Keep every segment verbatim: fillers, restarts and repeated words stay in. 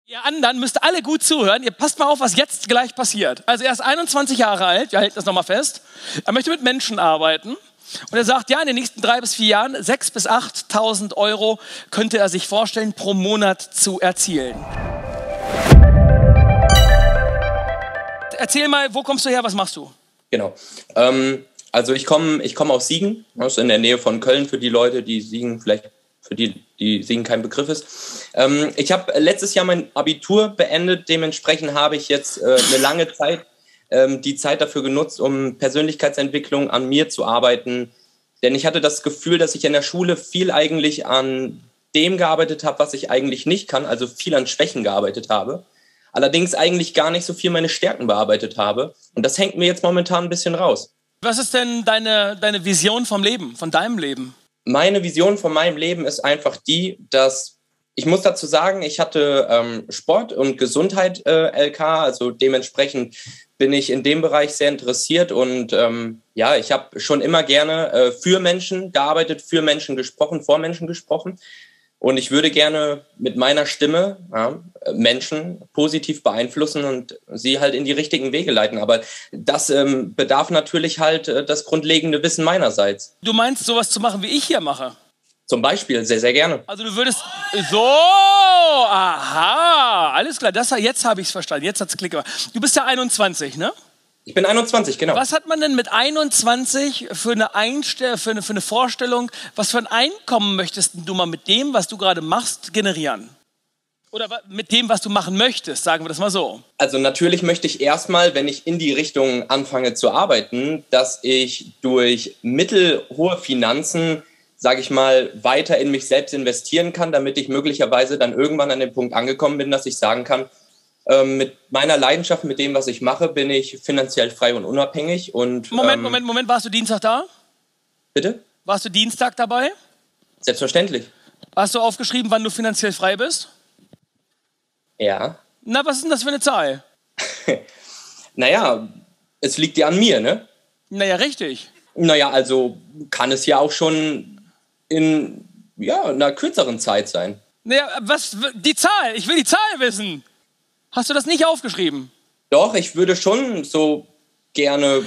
Ihr anderen müsst alle gut zuhören. Ihr passt mal auf, was jetzt gleich passiert. Also er ist einundzwanzig Jahre alt, wir halten das nochmal fest. Er möchte mit Menschen arbeiten. Und er sagt, ja, in den nächsten drei bis vier Jahren, sechs bis achttausend Euro könnte er sich vorstellen, pro Monat zu erzielen. Erzähl mal, wo kommst du her, was machst du? Genau. Ähm, also ich komme ich komm aus Siegen, das ist in der Nähe von Köln, für die Leute, die Siegen vielleicht, für die, die Siegen kein Begriff ist. Ähm, ich habe letztes Jahr mein Abitur beendet, dementsprechend habe ich jetzt äh, eine lange Zeit ähm, die Zeit dafür genutzt, um Persönlichkeitsentwicklung an mir zu arbeiten. Denn ich hatte das Gefühl, dass ich in der Schule viel eigentlich an dem gearbeitet habe, was ich eigentlich nicht kann, also viel an Schwächen gearbeitet habe. Allerdings eigentlich gar nicht so viel meine Stärken bearbeitet habe. Und das hängt mir jetzt momentan ein bisschen raus. Was ist denn deine, deine Vision vom Leben, von deinem Leben? Meine Vision von meinem Leben ist einfach die, dass, ich muss dazu sagen, ich hatte ähm, Sport und Gesundheit äh, L K, also dementsprechend bin ich in dem Bereich sehr interessiert und ähm, ja, ich habe schon immer gerne äh, für Menschen gearbeitet, für Menschen gesprochen, vor Menschen gesprochen. Und ich würde gerne mit meiner Stimme ja, Menschen positiv beeinflussen und sie halt in die richtigen Wege leiten. Aber das ähm, bedarf natürlich halt äh, das grundlegende Wissen meinerseits. Du meinst, sowas zu machen, wie ich hier mache? Zum Beispiel, sehr, sehr gerne. Also du würdest... So, aha, alles klar. Das, jetzt habe ich es verstanden. Jetzt hat es Klick gemacht. Du bist ja einundzwanzig, ne? Ich bin einundzwanzig, genau. Was hat man denn mit einundzwanzig für eine, Einstell für eine, für eine Vorstellung, was für ein Einkommen möchtest du mal mit dem, was du gerade machst, generieren? Oder mit dem, was du machen möchtest, sagen wir das mal so. Also natürlich möchte ich erstmal, wenn ich in die Richtung anfange zu arbeiten, dass ich durch mittelhohe Finanzen, sage ich mal, weiter in mich selbst investieren kann, damit ich möglicherweise dann irgendwann an den Punkt angekommen bin, dass ich sagen kann, mit meiner Leidenschaft, mit dem, was ich mache, bin ich finanziell frei und unabhängig. Und, Moment, ähm, Moment, Moment, warst du Dienstag da? Bitte? Warst du Dienstag dabei? Selbstverständlich. Hast du aufgeschrieben, wann du finanziell frei bist? Ja. Na, was ist denn das für eine Zahl? Naja, es liegt ja an mir, ne? Naja, richtig. Naja, also kann es ja auch schon in ja, einer kürzeren Zeit sein. Naja, was, die Zahl, ich will die Zahl wissen. Hast du das nicht aufgeschrieben? Doch, ich würde schon so gerne...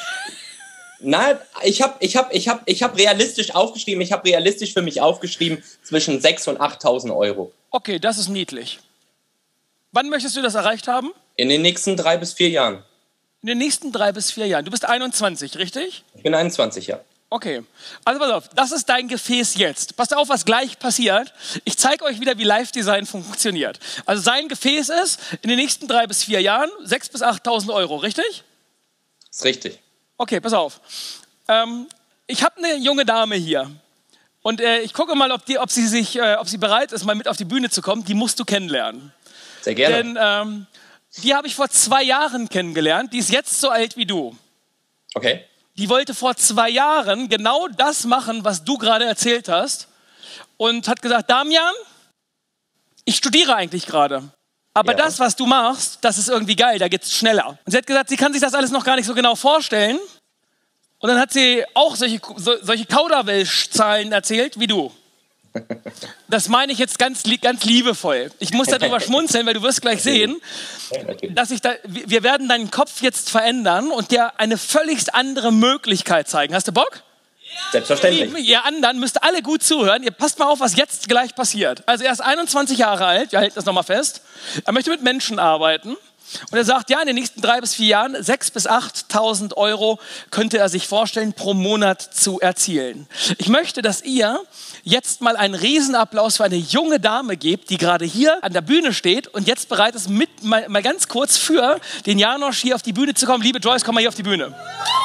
Nein, ich habe ich hab, ich hab, ich hab realistisch aufgeschrieben, ich habe realistisch für mich aufgeschrieben zwischen sechstausend und achttausend Euro. Okay, das ist niedlich. Wann möchtest du das erreicht haben? In den nächsten drei bis vier Jahren. In den nächsten drei bis vier Jahren. Du bist einundzwanzig, richtig? Ich bin einundzwanzig, ja. Okay, also pass auf, das ist dein Gefäß jetzt. Passt auf, was gleich passiert. Ich zeige euch wieder, wie Live-Design funktioniert. Also sein Gefäß ist in den nächsten drei bis vier Jahren sechstausend bis achttausend Euro, richtig? Ist richtig. Okay, pass auf. Ähm, ich habe eine junge Dame hier und äh, ich gucke mal, ob, die, ob, sie sich, äh, ob sie bereit ist, mal mit auf die Bühne zu kommen. Die musst du kennenlernen. Sehr gerne. Denn ähm, die habe ich vor zwei Jahren kennengelernt. Die ist jetzt so alt wie du. Okay. Die wollte vor zwei Jahren genau das machen, was du gerade erzählt hast. Und hat gesagt, Damian, ich studiere eigentlich gerade. Aber ja. Das, was du machst, das ist irgendwie geil, da geht's schneller. Und sie hat gesagt, sie kann sich das alles noch gar nicht so genau vorstellen. Und dann hat sie auch solche, so, solche Kauderwelsch-Zahlen erzählt wie du. Das meine ich jetzt ganz, ganz liebevoll. Ich muss darüber schmunzeln, weil du wirst gleich sehen, dass ich da, wir werden deinen Kopf jetzt verändern und dir eine völlig andere Möglichkeit zeigen. Hast du Bock? Selbstverständlich. Ihr anderen müsst alle gut zuhören. Ihr passt mal auf, was jetzt gleich passiert. Also er ist einundzwanzig Jahre alt, wir halten das nochmal fest. Er möchte mit Menschen arbeiten. Und er sagt, ja, in den nächsten drei bis vier Jahren, sechstausend bis achttausend Euro könnte er sich vorstellen, pro Monat zu erzielen. Ich möchte, dass ihr jetzt mal einen Riesenapplaus für eine junge Dame gebt, die gerade hier an der Bühne steht und jetzt bereit ist, mit, mal, mal ganz kurz für den Janosch hier auf die Bühne zu kommen. Liebe Joyce, komm mal hier auf die Bühne.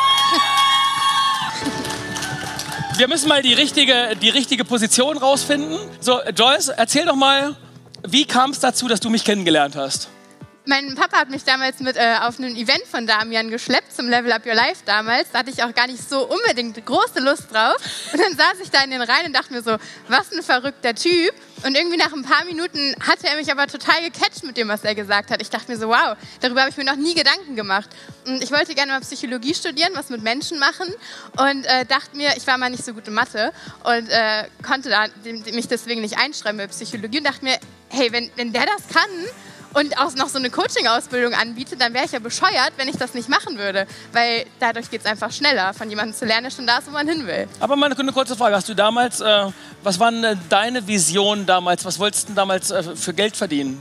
Wir müssen mal die richtige, die richtige Position rausfinden. So, Joyce, erzähl doch mal, wie kam es dazu, dass du mich kennengelernt hast? Mein Papa hat mich damals mit äh, auf ein Event von Damian geschleppt, zum Level Up Your Life damals. Da hatte ich auch gar nicht so unbedingt große Lust drauf. Und dann saß ich da in den Reihen und dachte mir so, was ein verrückter Typ. Und irgendwie nach ein paar Minuten hatte er mich aber total gecatcht mit dem, was er gesagt hat. Ich dachte mir so, wow, darüber habe ich mir noch nie Gedanken gemacht. Und ich wollte gerne mal Psychologie studieren, was mit Menschen machen. Und äh, dachte mir, ich war mal nicht so gut in Mathe und äh, konnte da, mich deswegen nicht einschreiben bei Psychologie. Und dachte mir, hey, wenn, wenn der das kann und auch noch so eine Coaching-Ausbildung anbietet, dann wäre ich ja bescheuert, wenn ich das nicht machen würde. Weil dadurch geht es einfach schneller, von jemandem zu lernen, der schon da ist, wo man hin will. Aber mal eine kurze Frage. Hast du damals, äh, was waren äh, deine Visionen damals? Was wolltest du denn damals äh, für Geld verdienen?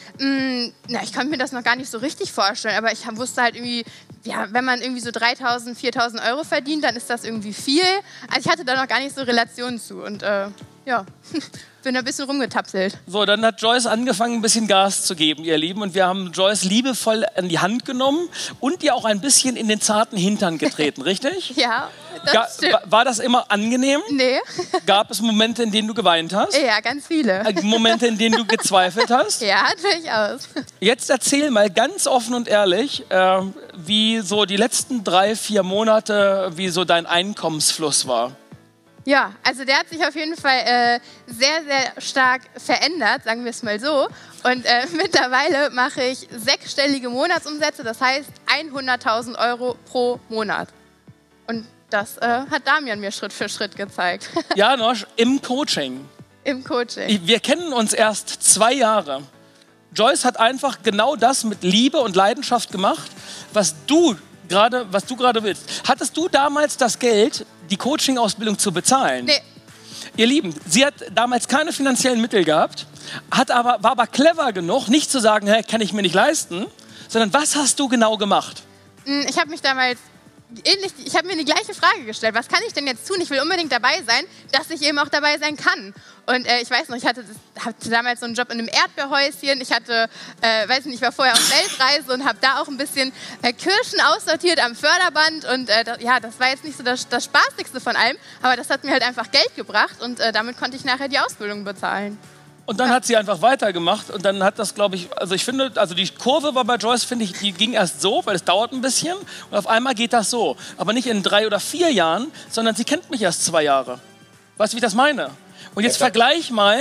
Mm, na, ich konnte mir das noch gar nicht so richtig vorstellen, aber ich wusste halt irgendwie, ja, wenn man irgendwie so dreitausend, viertausend Euro verdient, dann ist das irgendwie viel. Also ich hatte da noch gar nicht so Relationen zu und äh, ja, bin ein bisschen rumgetapselt. So, dann hat Joyce angefangen, ein bisschen Gas zu geben, ihr Lieben. Und wir haben Joyce liebevoll an die Hand genommen und ihr auch ein bisschen in den zarten Hintern getreten, richtig? Ja, das Ga stimmt. wa- War das immer angenehm? Nee. Gab es Momente, in denen du geweint hast? Ja, ganz viele. Äh, Momente, in denen du gezweifelt hast? Ja, durchaus. Jetzt erzähl mal ganz offen und ehrlich, äh, wie so die letzten drei, vier Monate, wie so dein Einkommensfluss war. Ja, also der hat sich auf jeden Fall äh, sehr, sehr stark verändert, sagen wir es mal so. Und äh, mittlerweile mache ich sechsstellige Monatsumsätze, das heißt hunderttausend Euro pro Monat. Und das äh, hat Damian mir Schritt für Schritt gezeigt. Janosch, im Coaching. Im Coaching. Wir kennen uns erst zwei Jahre. Joyce hat einfach genau das mit Liebe und Leidenschaft gemacht, was du gerade, was du gerade willst. Hattest du damals das Geld, die Coaching-Ausbildung zu bezahlen? Nee. Ihr Lieben, sie hat damals keine finanziellen Mittel gehabt, hat aber, war aber clever genug, nicht zu sagen, hey, kann ich mir nicht leisten, sondern was hast du genau gemacht? Ich habe mich damals ähnlich, ich habe mir die gleiche Frage gestellt. Was kann ich denn jetzt tun? Ich will unbedingt dabei sein, dass ich eben auch dabei sein kann. Und äh, ich weiß noch, ich hatte, das, hatte damals so einen Job in einem Erdbeerhäuschen. Ich hatte, äh, weiß nicht, ich war vorher auf Weltreise und habe da auch ein bisschen äh, Kirschen aussortiert am Förderband. Und äh, das, ja, das war jetzt nicht so das, das Spaßigste von allem, aber das hat mir halt einfach Geld gebracht und äh, damit konnte ich nachher die Ausbildung bezahlen. Und dann hat sie einfach weitergemacht und dann hat das, glaube ich, also ich finde, also die Kurve war bei Joyce, finde ich, die ging erst so, weil es dauert ein bisschen und auf einmal geht das so. Aber nicht in drei oder vier Jahren, sondern sie kennt mich erst zwei Jahre. Weißt du, wie ich das meine? Und jetzt Ja, vergleich mal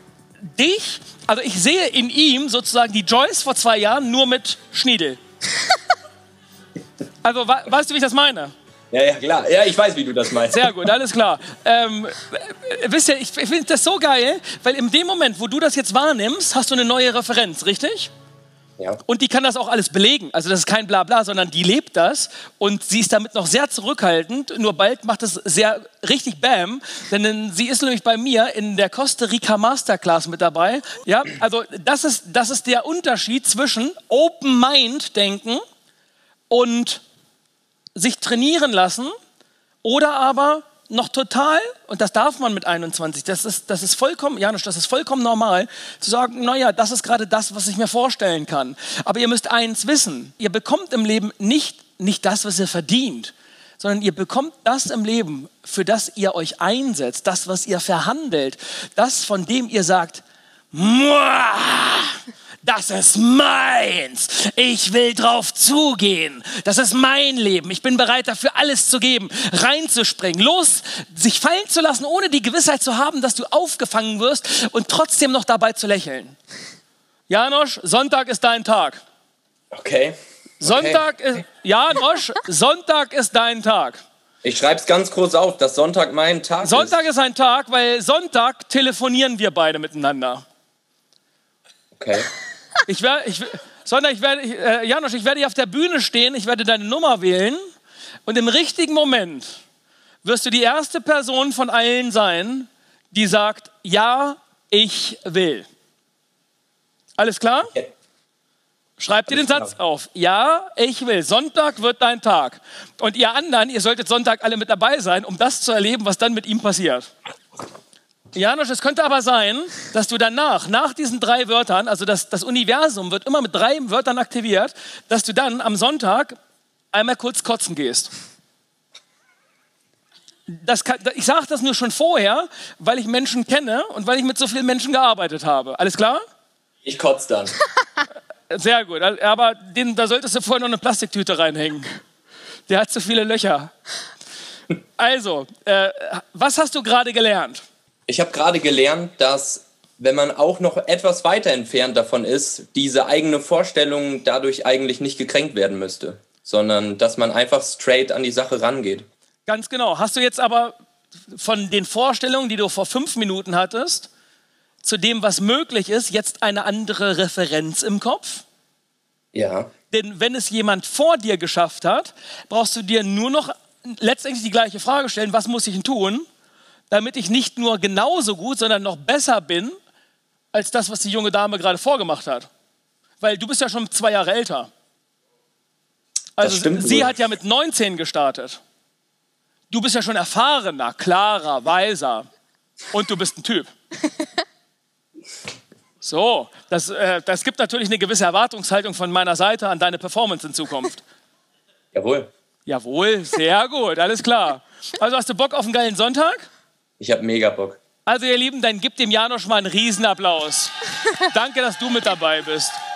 dich, also ich sehe in ihm sozusagen die Joyce vor zwei Jahren nur mit Schniedel. Also, we- weißt du, wie ich das meine? Ja, ja, klar. Ja, ich weiß, wie du das meinst. Sehr gut, alles klar. Ähm, äh, wisst ihr, ich finde das so geil, weil in dem Moment, wo du das jetzt wahrnimmst, hast du eine neue Referenz, richtig? Ja. Und die kann das auch alles belegen. Also das ist kein Blabla, sondern die lebt das und sie ist damit noch sehr zurückhaltend. Nur bald macht es sehr richtig Bam, denn sie ist nämlich bei mir in der Costa Rica Masterclass mit dabei. Ja, also das ist, das ist der Unterschied zwischen Open Mind denken und sich trainieren lassen oder aber noch total, und das darf man mit einundzwanzig, das ist, das ist vollkommen, Janusz, das ist vollkommen normal, zu sagen, naja, das ist gerade das, was ich mir vorstellen kann. Aber ihr müsst eins wissen, ihr bekommt im Leben nicht, nicht das, was ihr verdient, sondern ihr bekommt das im Leben, für das ihr euch einsetzt, das, was ihr verhandelt, das, von dem ihr sagt, Muah! Das ist meins. Ich will drauf zugehen. Das ist mein Leben. Ich bin bereit, dafür alles zu geben, reinzuspringen, los, sich fallen zu lassen, ohne die Gewissheit zu haben, dass du aufgefangen wirst und trotzdem noch dabei zu lächeln. Janosch, Sonntag ist dein Tag. Okay. Sonntag ist, Janosch, Sonntag ist dein Tag. Ich schreibe es ganz kurz auf, dass Sonntag mein Tag Sonntag ist. ist ein Tag, weil Sonntag telefonieren wir beide miteinander. Okay. Ich werde, ich, Sonntag, ich werde, äh, Janosch, ich werde hier auf der Bühne stehen, ich werde deine Nummer wählen und im richtigen Moment wirst du die erste Person von allen sein, die sagt, ja, ich will. Alles klar? Okay. Schreib dir den Alles Satz klar. auf. Ja, ich will. Sonntag wird dein Tag. Und ihr anderen, ihr solltet Sonntag alle mit dabei sein, um das zu erleben, was dann mit ihm passiert. Janosch, es könnte aber sein, dass du danach, nach diesen drei Wörtern, also das, das Universum wird immer mit drei Wörtern aktiviert, dass du dann am Sonntag einmal kurz kotzen gehst. Das kann, ich sage das nur schon vorher, weil ich Menschen kenne und weil ich mit so vielen Menschen gearbeitet habe. Alles klar? Ich kotze dann. Sehr gut, aber den, da solltest du vorher noch eine Plastiktüte reinhängen. Der hat zu viele Löcher. Also, äh, was hast du gerade gelernt? Ich habe gerade gelernt, dass wenn man auch noch etwas weiter entfernt davon ist, diese eigene Vorstellung dadurch eigentlich nicht gekränkt werden müsste, sondern dass man einfach straight an die Sache rangeht. Ganz genau. Hast du jetzt aber von den Vorstellungen, die du vor fünf Minuten hattest, zu dem, was möglich ist, jetzt eine andere Referenz im Kopf? Ja. Denn wenn es jemand vor dir geschafft hat, brauchst du dir nur noch letztendlich die gleiche Frage stellen, was muss ich denn tun, damit ich nicht nur genauso gut, sondern noch besser bin, als das, was die junge Dame gerade vorgemacht hat. Weil du bist ja schon zwei Jahre älter. Also sie hat ja mit neunzehn gestartet. Du bist ja schon erfahrener, klarer, weiser. Und du bist ein Typ. So, das, äh, das gibt natürlich eine gewisse Erwartungshaltung von meiner Seite an deine Performance in Zukunft. Jawohl. Jawohl, sehr gut, alles klar. Also hast du Bock auf einen geilen Sonntag? Ich habe mega Bock. Also ihr Lieben, dann gebt dem Janosch mal einen Riesenapplaus. Danke, dass du mit dabei bist.